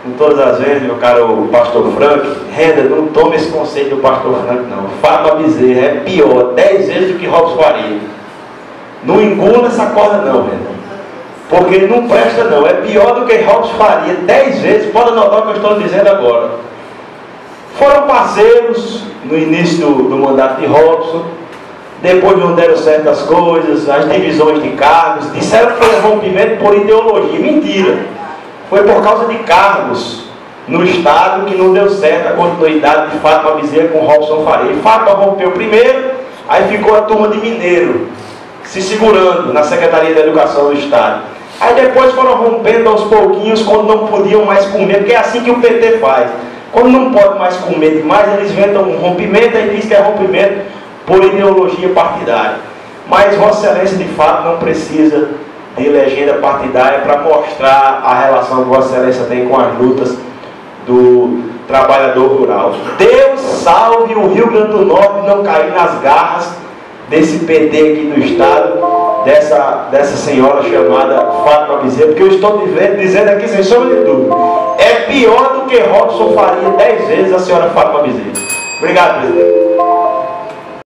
com todas as vezes, meu caro pastor Frank, Renda, não tome esse conselho do pastor Frank, não. Fátima Bezerra é pior 10 vezes do que Robson Faria. Não engula essa corda, não, Renda. Porque não presta, não. É pior do que Robson Faria 10 vezes. Pode anotar o que eu estou dizendo agora. Foram parceiros no início do mandato de Robson. Depois não deram certas coisas, as divisões de cargos. Disseram que foi um rompimento por ideologia. Mentira. Foi por causa de cargos no Estado que não deu certo a continuidade de Fátima Bezerra com Robson Faria. E Fátima rompeu primeiro, aí ficou a turma de Mineiro se segurando na Secretaria da Educação do Estado. Aí depois foram rompendo aos pouquinhos quando não podiam mais comer, porque é assim que o PT faz. Quando não pode mais comer demais, eles inventam um rompimento e diz que é rompimento por ideologia partidária. Mas Vossa Excelência, de fato, não precisa de legenda partidária para mostrar a relação que Vossa Excelência tem com as lutas do trabalhador rural. Deus salve o Rio Grande do Norte não cair nas garras desse PT aqui do Estado, dessa senhora chamada Fátima Bezerra, porque eu estou dizendo aqui sem sombra de dúvida, é pior do que Robson Faria 10 vezes a senhora Fátima Bezerra. Obrigado, presidente.